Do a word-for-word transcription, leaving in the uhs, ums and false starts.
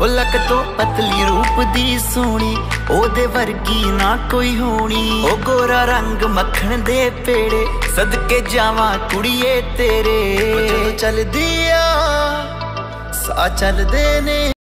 ओ luck तो पतली रूप दी सोनी, ओदे वर्गी ना कोई होनी। ओ गोरा रंग मक्खन दे पेड़े, सदके जावां कुड़िए तेरे। चल दिया सा चलदे ने